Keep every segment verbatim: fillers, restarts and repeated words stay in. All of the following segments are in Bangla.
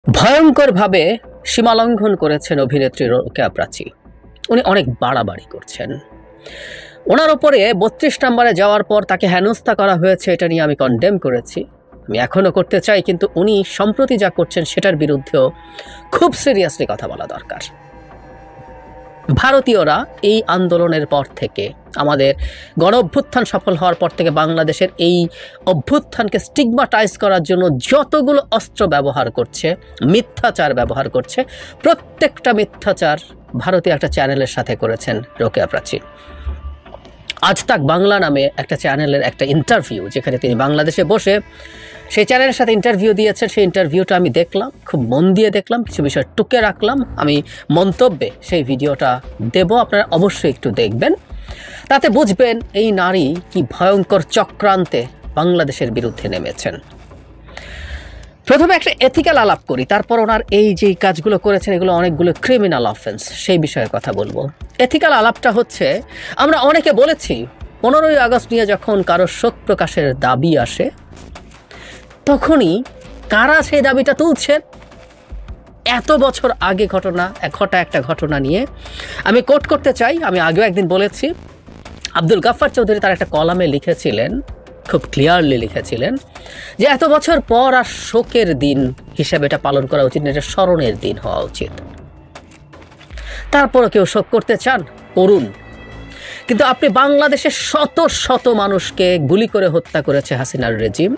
ভয়ঙ্করভাবে সীমালঙ্ঘন করেছেন অভিনেত্রী রোকেয়া প্রাচী। উনি অনেক বাড়াবাড়ি করছেন। ওনার ওপরে বত্রিশ নম্বরে যাওয়ার পর তাকে হেনস্থা করা হয়েছে, এটা নিয়ে আমি কন্ডেম করেছি, আমি এখনও করতে চাই, কিন্তু উনি সম্প্রতি যা করছেন সেটার বিরুদ্ধেও খুব সিরিয়াসলি কথা বলা দরকার। ভারতীয়রা এই আন্দোলনের পর থেকে, আমাদের গণ অভ্যুত্থান সফল হওয়ার পর থেকে বাংলাদেশের এই অভ্যুত্থানকে স্টিগমাটাইজ করার জন্য যতগুলো অস্ত্র ব্যবহার করছে, মিথ্যাচার ব্যবহার করছে, প্রত্যেকটা মিথ্যাচার ভারতীয় একটা চ্যানেলের সাথে করেছেন রোকেয়া প্রাচী। আজ তাক বাংলা নামে একটা চ্যানেলের একটা ইন্টারভিউ, যেখানে তিনি বাংলাদেশে বসে সেই চ্যানেলের সাথে ইন্টারভিউ দিয়েছেন, সেই ইন্টারভিউটা আমি দেখলাম, খুব মন দিয়ে দেখলাম, কিছু বিষয় টুকে রাখলাম, আমি মন্তব্যে সেই ভিডিওটা দেব, আপনারা অবশ্যই একটু দেখবেন, তাতে বুঝবেন এই নারী কি ভয়ঙ্কর চক্রান্তে বাংলাদেশের বিরুদ্ধে নেমেছেন। প্রথমে একটা এথিক্যাল আলাপ করি, তারপর ওনার এই যে কাজগুলো করেছেন এগুলো অনেকগুলো ক্রিমিনাল অফেন্স, সেই বিষয়ে কথা বলবো। এথিক্যাল আলাপটা হচ্ছে, আমরা অনেকে বলেছি পনেরোই আগস্ট নিয়ে যখন কারো শোক প্রকাশের দাবি আসে তখনই কারা সেই দাবিটা তুলছেন। এত বছর আগে ঘটনা ঘটা একটা ঘটনা নিয়ে আমি কোট করতে চাই, আমি আগেও একদিন বলেছি, আব্দুল গাফফার চৌধুরী তার একটা কলামে লিখেছিলেন, খুব ক্লিয়ারলি লিখেছিলেন যে এত বছর পর আর শোকের দিন হিসাবে এটা পালন করা উচিত না, এটা স্মরণের দিন হওয়া উচিত। তারপরও কেউ শোক করতে চান, করুন, কিন্তু আপনি বাংলাদেশের শত শত মানুষকে গুলি করে হত্যা করেছে হাসিনার রেজিম,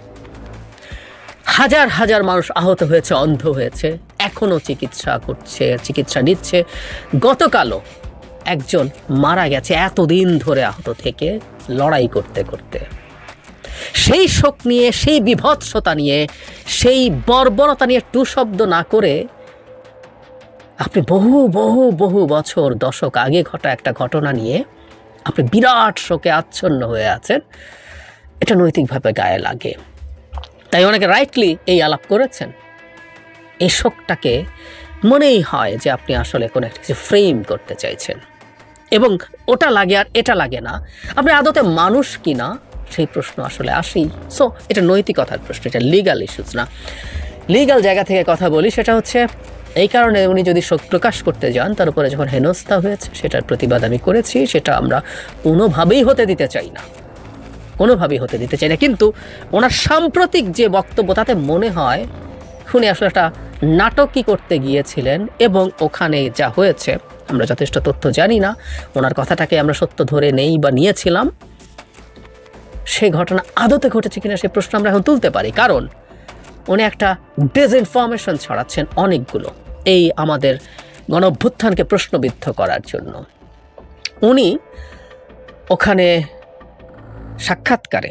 হাজার হাজার মানুষ আহত হয়েছে, অন্ধ হয়েছে, এখনও চিকিৎসা করছে, চিকিৎসা নিচ্ছে। গতকালও একজন মারা গেছে এতদিন ধরে আহত থেকে, লড়াই করতে করতে। সেই শোক নিয়ে, সেই বিভৎসতা নিয়ে, সেই বর্বরতা নিয়ে টু শব্দ না করে আপনি বহু বহু বহু বছর দশক আগে ঘটা একটা ঘটনা নিয়ে আপনি বিরাট শোকে আচ্ছন্ন হয়ে আছেন, এটা নৈতিকভাবে গায়ে লাগে। তাই অনেকে রাইটলি এই আলাপ করেছেন। এই শোকটাকে মনেই হয় যে আপনি আসলে কোনো একটা কিছু ফ্রেম করতে চাইছেন, এবং ওটা লাগে আর এটা লাগে না, আপনি আদতে মানুষ কিনা সেই প্রশ্ন আসলে আসেই। সো এটা নৈতিকতার প্রশ্ন, এটা লিগাল ইস্যুস না। লিগাল জায়গা থেকে কথা বলি, সেটা হচ্ছে এই কারণে উনি যদি শোক প্রকাশ করতে যান, তার উপরে যখন হেনস্থা হয়েছে সেটার প্রতিবাদ আমি করেছি, সেটা আমরা কোনোভাবেই হতে দিতে চাই না, কোনোভাবেই হতে দিতে চাই না। কিন্তু ওনার সাম্প্রতিক যে বক্তব্য, তাতে মনে হয় উনি আসলে একটা নাটকই করতে গিয়েছিলেন, এবং ওখানে যা হয়েছে আমরা যথেষ্ট তথ্য জানি না, ওনার কথাটাকে আমরা সত্য ধরে নেই বা নিয়েছিলাম, সেই ঘটনা আদতে ঘটেছে কিনা সে প্রশ্ন আমরা এখন তুলতে পারি। কারণ উনি একটা ডিসইনফরমেশন ছড়াচ্ছেন অনেকগুলো, এই আমাদের গণ অভ্যুত্থানকে প্রশ্নবিদ্ধ করার জন্য। উনি ওখানে সাক্ষাৎকারে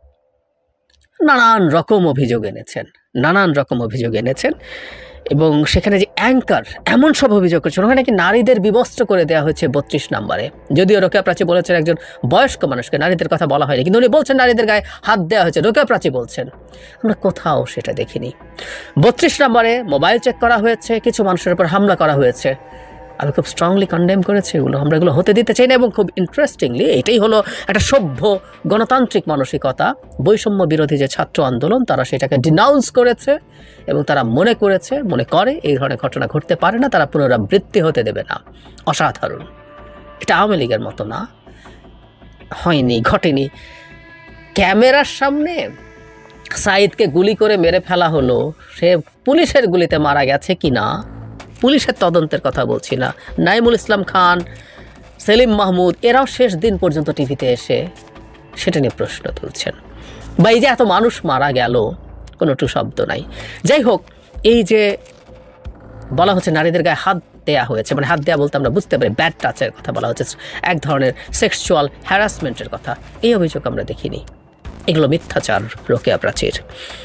নানান রকম অভিযোগ এনেছেন, নানান রকম অভিযোগ এনেছেন এবং সেখানে যে অ্যাঙ্কার এমন সব অভিযোগ করছেন, ওখানে নাকি নারীদের বিবস্ত্র করে দেওয়া হয়েছে বত্রিশ নম্বরে। যদিও রোকেয়া প্রাচী বলেছেন একজন বয়স্ক মানুষকে, নারীদের কথা বলা হয়নি, কিন্তু উনি বলছেন নারীদের গায়ে হাত দেওয়া হয়েছে। রোকেয়া প্রাচী বলছেন আমরা কোথাও সেটা দেখিনি। বত্রিশ নম্বরে মোবাইল চেক করা হয়েছে, কিছু মানুষের উপর হামলা করা হয়েছে, আমি খুব স্ট্রংলি কন্ডেম করেছি এগুলো, আমরা এগুলো হতে দিতে চাই না। এবং খুব ইন্টারেস্টিংলি এটাই হলো একটা সভ্য গণতান্ত্রিক মানসিকতা। বৈষম্য বিরোধী যে ছাত্র আন্দোলন, তারা সেটাকে ডিনাউন্স করেছে এবং তারা মনে করেছে, মনে করে এই ধরনের ঘটনা ঘটতে পারে না, তারা পুনরাবৃত্তি হতে দেবে না। অসাধারণ, এটা আওয়ামী লীগের মতো না, হয়নি, ঘটেনি। ক্যামেরার সামনে সাইদকে গুলি করে মেরে ফেলা হলো, সে পুলিশের গুলিতে মারা গেছে কিনা, পুলিশের তদন্তের কথা বলছি না, নাইমুল ইসলাম খান, সেলিম মাহমুদ, এরাও শেষ দিন পর্যন্ত টিভিতে এসে সেটা নিয়ে প্রশ্ন তুলছেন। বা এই যে এত মানুষ মারা গেল, কোনো টু শব্দ নাই। যাই হোক, এই যে বলা হচ্ছে নারীদের গায়ে হাত দেয়া হয়েছে, মানে হাত দেয়া বলতে আমরা বুঝতে পারি ব্যাড টাচের কথা বলা হচ্ছে, এক ধরনের সেক্সুয়াল হ্যারাসমেন্টের কথা, এই অভিযোগ আমরা দেখিনি। এগুলো মিথ্যাচার রোকেয়া প্রাচীর।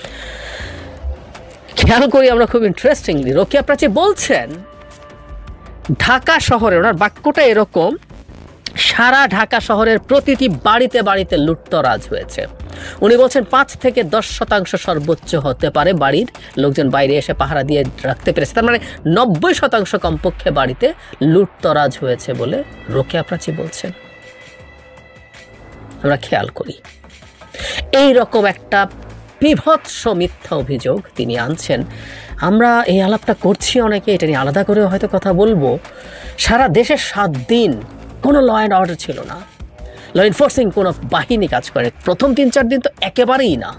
খেয়াল করি আমরা খুব ইন্টারেস্টিংলি, রোকেয়া প্রাচী বলছেন ঢাকা শহরে, ওনার বাক্যটা এরকম, সারা ঢাকা শহরের প্রতিটি বাড়িতে বাড়িতে লুটতরাজ হয়েছে। উনি বলছেন পাঁচ থেকে দশ শতাংশ সর্বোচ্চ হতে পারে বাড়ির লোকজন বাইরে এসে পাহারা দিয়ে রাখতে পেরেছে, তার মানে নব্বই শতাংশ কমপক্ষে বাড়িতে লুটতরাজ হয়েছে বলে রোকেয়া প্রাচী বলছেন। আমরা খেয়াল করি এই রকম একটা বিভৎস মিথ্যা অভিযোগ তিনি আনছেন। আমরা এই আলাপটা করছি অনেকে, এটা নিয়ে আলাদা করে হয়তো কথা বলবো। সারা দেশে সাত দিন কোনো ল অ্যান্ড অর্ডার ছিল না, ল এনফোর্সিং কোনো বাহিনী কাজ করে। প্রথম তিন চার দিন তো একেবারেই না।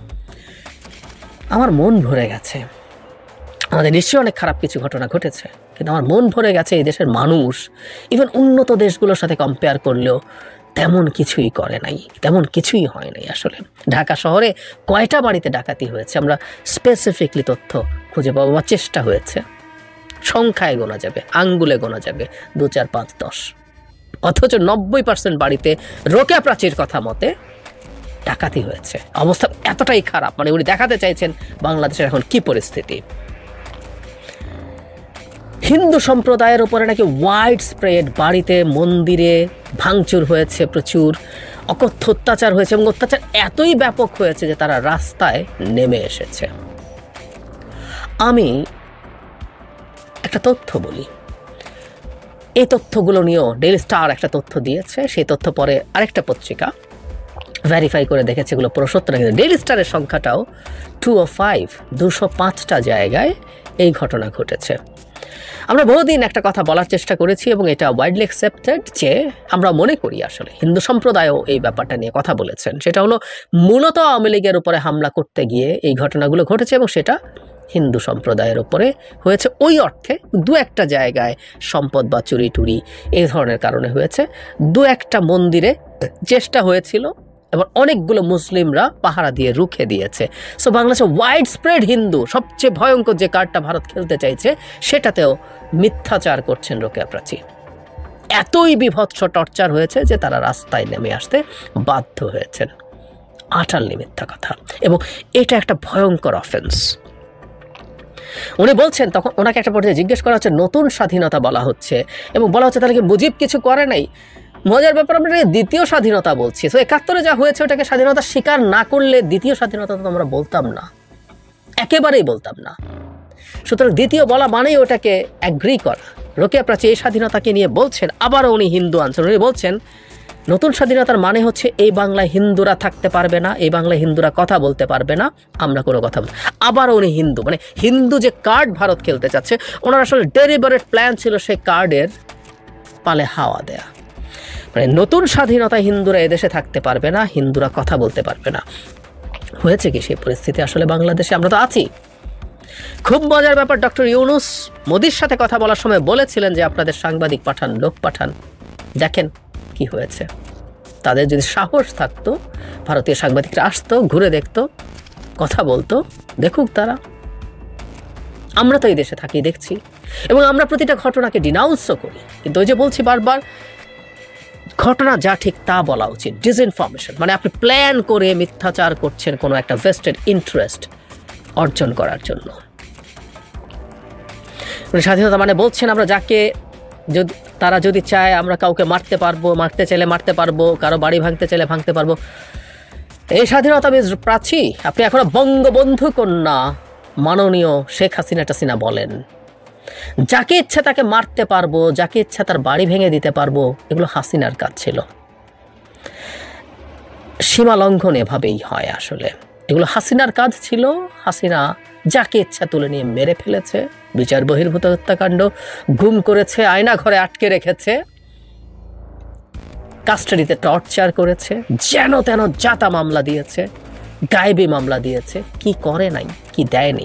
আমার মন ভরে গেছে। আমাদের নিশ্চয়ই অনেক খারাপ কিছু ঘটনা ঘটেছে, কিন্তু আমার মন ভরে গেছে এই দেশের মানুষ ইভেন উন্নত দেশগুলোর সাথে কম্পেয়ার করলেও তেমন কিছুই করে নাই, তেমন কিছুই হয় নাই। আসলে ঢাকা শহরে কয়টা বাড়িতে ডাকাতি হয়েছে আমরা স্পেসিফিকলি তথ্য খুঁজে পাওয়ার চেষ্টা হয়েছে, সংখ্যায় গোনা যাবে, আঙ্গুলে গোনা যাবে, দু চার পাঁচ দশ। অথচ নব্বই পার্সেন্ট বাড়িতে রোকেয়া প্রাচীর কথা মতে ডাকাতি হয়েছে। অবস্থা এতটাই খারাপ, মানে উনি দেখাতে চাইছেন বাংলাদেশের এখন কি পরিস্থিতি। হিন্দু সম্প্রদায়ের উপরে নাকি ওয়াইড স্প্রেড বাড়িতে মন্দিরে ভাঙচুর হয়েছে, প্রচুর অকথ্য অত্যাচার হয়েছে, এবং অত্যাচার এতই ব্যাপক হয়েছে যে তারা রাস্তায় নেমে এসেছে। আমি একটা তথ্য বলি, এই তথ্যগুলো নিয়েও ডেইলি স্টার একটা তথ্য দিয়েছে, সেই তথ্য পরে আরেকটা পত্রিকা ভেরিফাই করে দেখেছে এগুলো পুরো সত্য না। কিন্তু ডেইলি স্টারের সংখ্যাটাও টু ও ফাইভ দুশো পাঁচটা জায়গায় এই ঘটনা ঘটেছে। আমরা বহুদিন একটা কথা বলার চেষ্টা করেছি এবং এটা ওয়াইডলি অ্যাকসেপ্টেড যে আমরা মনে করি আসলে হিন্দু সম্প্রদায়ও এই ব্যাপারটা নিয়ে কথা বলেছেন। সেটা হলো মূলত আওয়ামী লীগের উপরে হামলা করতে গিয়ে এই ঘটনাগুলো ঘটেছে এবং সেটা হিন্দু সম্প্রদায়ের উপরে হয়েছে। ওই অর্থে দু একটা জায়গায় সম্পদ বা চুরি টুরি এই ধরনের কারণে হয়েছে। দু একটা মন্দিরে চেষ্টা হয়েছিল এবং অনেকগুলো মুসলিমরা পাহারা দিয়ে রুখে দিয়েছে। সো বাংলাদেশে ওয়াইড স্প্রেড হিন্দু, সবচেয়ে ভয়ঙ্কর যে কার্ডটা ভারত খেলতে চাইছে সেটাতেও মিথ্যাচার করছেন রোকেয়া প্রাচী। এতই বিভৎস টর্চার হয়েছে যে তারা রাস্তায় নেমে আসতে বাধ্য হয়েছেন। আটাল্লি মিথ্যা কথা, এবং এটা একটা ভয়ঙ্কর অফেন্স। উনি বলছেন, তখন ওনাকে একটা পর্যায়ে জিজ্ঞেস করা হচ্ছে নতুন স্বাধীনতা বলা হচ্ছে, এবং বলা হচ্ছে তাহলে কি মুজিব কিছু করে নাই? মজার ব্যাপার, আমরা দ্বিতীয় স্বাধীনতা বলছি। তো একাত্তরে যা হয়েছে ওটাকে স্বাধীনতা স্বীকার না করলে দ্বিতীয় স্বাধীনতা তো আমরা বলতাম না, একেবারেই বলতাম না। সুতরাং দ্বিতীয় বলা মানেই ওটাকে অ্যাগ্রি করা। রোকেয়া প্রাচী এই স্বাধীনতাকে নিয়ে বলছেন, আবারও উনি হিন্দু আনছেন। উনি বলছেন নতুন স্বাধীনতার মানে হচ্ছে এই বাংলায় হিন্দুরা থাকতে পারবে না, এই বাংলায় হিন্দুরা কথা বলতে পারবে না, আমরা কোনো কথা বলতে। আবারও উনি হিন্দু, মানে হিন্দু যে কার্ড ভারত খেলতে চাচ্ছে, ওনার আসলে ডেলিবারেট প্ল্যান ছিল সেই কার্ডের পালে হাওয়া দেয়া। মানে নতুন স্বাধীনতায় হিন্দুরা এদেশে থাকতে পারবে না, হিন্দুরা কথা বলতে পারবে না। হয়েছে কি সেই পরিস্থিতি আসলে বাংলাদেশে? আমরা তো আছি। খুব মজার ব্যাপার, ডক্টর ইউনূস মোদির সাথে কথা বলার সময় বলেছিলেন যে আপনাদের সাংবাদিক পাঠান, লোক পাঠান, দেখেন কি হয়েছে। তাদের যদি সাহস থাকতো, ভারতীয় সাংবাদিকরা আসতো, ঘুরে দেখতো, কথা বলতো, দেখুক তারা। আমরা তো এই দেশে থাকি, দেখছি, এবং আমরা প্রতিটা ঘটনাকে ডিনাউন্সও করি। কিন্তু ওই যে বলছি বারবার, ঘটনা যা ঠিক তা বলা উচিত। ডিসইনফরমেশন মানে আপনি প্ল্যান করে মিথ্যাচার করছেন কোনো একটা ভেস্টেড ইন্টারেস্ট অর্জন করার জন্য। স্বাধীনতা মানে বলছেন আমরা যাকে যদি তারা যদি চায় আমরা কাউকে মারতে পারবো, মারতে চাইলে মারতে পারবো, কারো বাড়ি ভাঙতে চাইলে ভাঙতে পারবো। এই স্বাধীনতা বেশ প্রাচী। আপনি এখনো বঙ্গবন্ধু কন্যা মাননীয় শেখ হাসিনা টাসিনা বলেন, যাকে ইচ্ছা তাকে মারতে পারবো, যাকে ইচ্ছা তার বাড়ি ভেঙে দিতে পারবো, এগুলো হাসিনার কাজ ছিল। সীমা লঙ্ঘন এভাবেই হয় আসলে, এগুলো হাসিনার কাজ ছিল। হাসিনা যাকে ইচ্ছা তুলে নিয়ে মেরে ফেলেছে, বিচার বহির্ভূত হত্যাকাণ্ড, গুম করেছে, আয়না ঘরে আটকে রেখেছে, কাস্টাডিতে টর্চার করেছে, যেন তেন জাতা মামলা দিয়েছে, গায়েবী মামলা দিয়েছে, কি করে নাই, কি দেয়নি।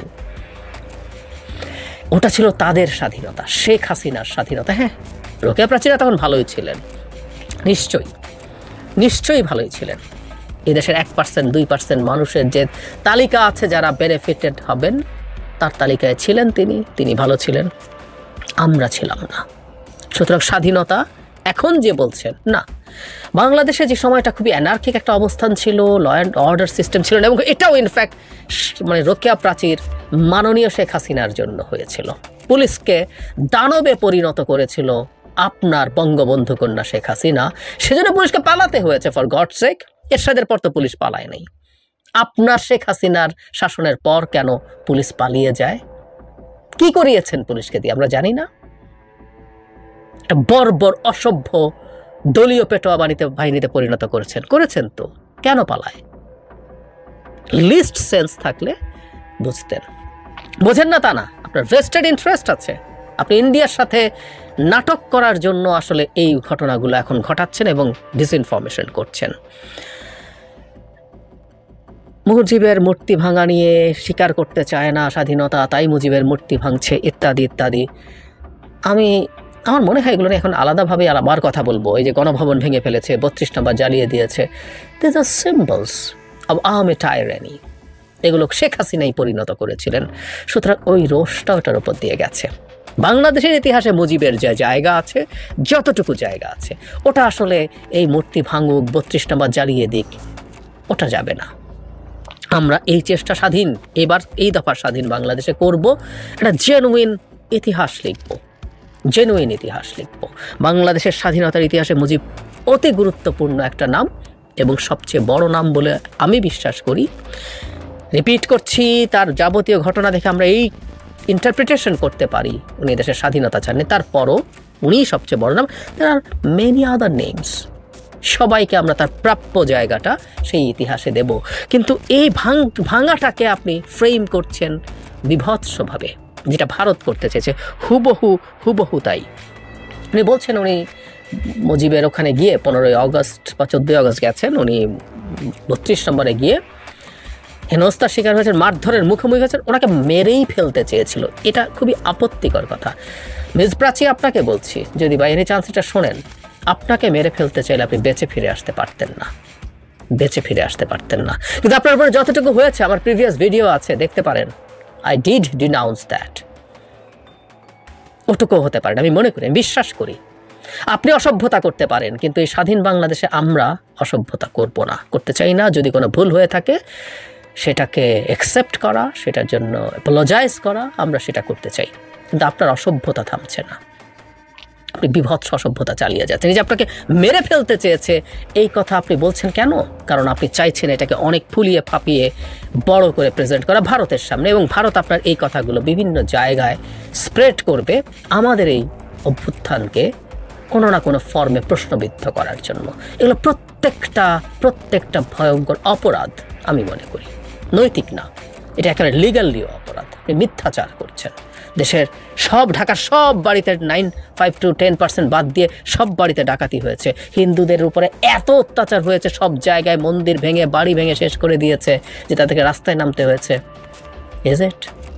ওটা ছিল তাদের স্বাধীনতা, শেখ হাসিনার স্বাধীনতা। হ্যাঁ, রোকেয়া প্রাচীরা তখন ভালোই ছিলেন, নিশ্চয়ই নিশ্চয়ই ভালোই ছিলেন। এদেশের এক পার্সেন্ট দুই পার্সেন্ট মানুষের যে তালিকা আছে যারা বেনিফিটেড হবেন, তার তালিকায় ছিলেন তিনি, তিনি ভালো ছিলেন, আমরা ছিলাম না। সুতরাং স্বাধীনতা এখন যে বলছেন না, বাংলাদেশে যে সময়টা খুবই অ্যানার্কিক একটা অবস্থান ছিল, ল অ্যান্ড অর্ডার সিস্টেম ছিল না, এবং এটাও ইনফ্যাক্ট মানে রোকেয়া প্রাচীর মাননীয় শেখ হাসিনার জন্য হয়েছিল। পুলিশকে দানবে পরিণত করেছিল আপনার বঙ্গবন্ধু কন্যা শেখ হাসিনা, সেজন্য পুলিশকে পালাতে হয়েছে। ফর গডস সেক, এরশাদের পর তো পুলিশ পালায় নাই। আপনার শেখ হাসিনার শাসনের পর কেন পুলিশ পালিয়ে যায়? কি করিয়েছেন পুলিশকে দিয়ে আমরা জানি না। একটা বর্বর অসভ্য দলীয় পেটোয়া বাহিনীতে বাহিনীতে পরিণত করেছেন, করেছেন তো, কেন পালায়? লিস্ট সেন্স থাকলে বুঝতেন। বোঝেন না তা না, আপনার ভেস্টেড ইন্টারেস্ট আছে। আপনি ইন্ডিয়ার সাথে নাটক করার জন্য আসলে এই ঘটনাগুলো এখন ঘটাচ্ছেন এবং ডিসইনফরমেশন করছেন। মুজিবের মূর্তি ভাঙা নিয়ে স্বীকার করতে চায় না স্বাধীনতা, তাই মুজিবের মূর্তি ভাঙছে ইত্যাদি ইত্যাদি। আমি আমার মনে হয় এগুলো নিয়ে এখন আলাদাভাবে আবার কথা বলবো। এই যে গণভবন ভেঙে ফেলেছে, বত্রিশ নম্বর জ্বালিয়ে দিয়েছে, this are symbols of army tyranny. এগুলো শেখ হাসিনাই পরিণত করেছিলেন, সুতরাং ওই রোষটা ওটার উপর দিয়ে গেছে। বাংলাদেশের ইতিহাসে মুজিবের যে জায়গা আছে, যতটুকু জায়গা আছে, ওটা আসলে এই মূর্তি ভাঙুক, বত্রিশ নম্বর জ্বালিয়ে দিক, ওটা যাবে না। আমরা এই চেষ্টা স্বাধীন, এবার এই দফার স্বাধীন বাংলাদেশে করব, একটা জেনুইন ইতিহাস লিখব, জেনুইন ইতিহাস লিখব। বাংলাদেশের স্বাধীনতার ইতিহাসে মুজিব অতি গুরুত্বপূর্ণ একটা নাম এবং সবচেয়ে বড় নাম বলে আমি বিশ্বাস করি। রিপিট করছি, তার যাবতীয় ঘটনা দেখে আমরা এই ইন্টারপ্রিটেশন করতে পারি উনি দেশের স্বাধীনতা চাননি, তারপরও উনিই সবচেয়ে বড় নাম। There are many other names. সবাইকে আমরা তার প্রাপ্য জায়গাটা সেই ইতিহাসে দেব, কিন্তু এই ভাঙ ভাঙাটাকে আপনি ফ্রেম করছেন বিভৎসভাবে, যেটা ভারত করতে চেয়েছে হুবহু হুবহু তাই। উনি বলছেন উনি মুজিবের ওখানে গিয়ে পনেরোই আগস্ট বা চোদ্দোই আগস্ট গেছেন, উনি বত্রিশ নম্বরে গিয়ে হেনস্থার শিকার হয়েছেন, মারধরের মুখোমুখি হয়েছেন, ওনাকে মেরেই ফেলতে চেয়েছিল। এটা খুবই আপত্তিকর কথা। মিস প্রাচী, আপনাকে বলছি, যদি বা এনি চান্স এটা শোনেন, আপনাকে মেরে ফেলতে চাইলে আপনি বেঁচে ফিরে আসতে পারতেন না, বেঁচে ফিরে আসতে পারতেন না। কিন্তু আপনার উপরে যতটুকু হয়েছে, আমার প্রিভিয়াস ভিডিও আছে, দেখতে পারেন। I did denounce that. ওটুকু হতে পারেন, আমি মনে করি, আমি বিশ্বাস করি। আপনি অসভ্যতা করতে পারেন, কিন্তু এই স্বাধীন বাংলাদেশে আমরা অসভ্যতা করব না, করতে চাই না। যদি কোনো ভুল হয়ে থাকে সেটাকে অ্যাকসেপ্ট করা, সেটার জন্য অ্যাপোলোজাইজ করা, আমরা সেটা করতে চাই। কিন্তু আপনার অসভ্যতা থামছে না, আপনি বিভৎস অসভ্যতা চালিয়ে যাচ্ছেন। এই যে আপনাকে মেরে ফেলতে চেয়েছে, এই কথা আপনি বলছেন কেন? কারণ আপনি চাইছেন এটাকে অনেক ফুলিয়ে ফাঁপিয়ে বড় করে প্রেজেন্ট করা ভারতের সামনে, এবং ভারত আপনার এই কথাগুলো বিভিন্ন জায়গায় স্প্রেড করবে আমাদের এই অভ্যুত্থানকে কোনো না কোনো ফর্মে প্রশ্নবিদ্ধ করার জন্য। এগুলো প্রত্যেকটা প্রত্যেকটা ভয়ঙ্কর অপরাধ আমি মনে করি, নৈতিক না, এটা একেবারে লিগালিও অপরাধ। আপনি মিথ্যাচার করছেন। দেশের সব, ঢাকার সব বাড়িতে nine five to ten percent বাদ দিয়ে সব বাড়িতে ডাকাতি হয়েছে। হিন্দুদের উপরে এত অত্যাচার হয়েছে, সব জায়গায় মন্দির ভেঙে, বাড়ি ভেঙে শেষ করে দিয়েছে, যে তাদেরকে রাস্তায় নামতে হয়েছে। Is it?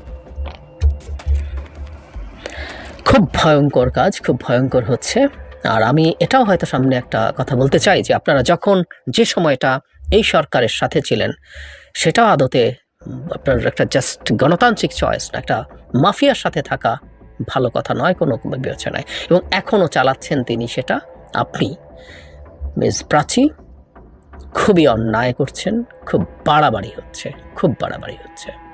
খুব ভয়ঙ্কর কাজ, খুব ভয়ঙ্কর হচ্ছে। আর আমি এটাও হয়তো সামনে একটা কথা বলতে চাই, যে আপনারা যখন যে সময়টা এই সরকারের সাথে ছিলেন, সেটাও আদতে আপনার একটা জাস্ট গণতান্ত্রিক চয়েস না, একটা মাফিয়ার সাথে থাকা ভালো কথা নয় কোনো বিবেচনায়, এবং এখনও চালাচ্ছেন তিনি সেটা। আপনি মিস প্রাচী খুবই অন্যায় করছেন, খুব বাড়াবাড়ি হচ্ছে, খুব বাড়াবাড়ি হচ্ছে।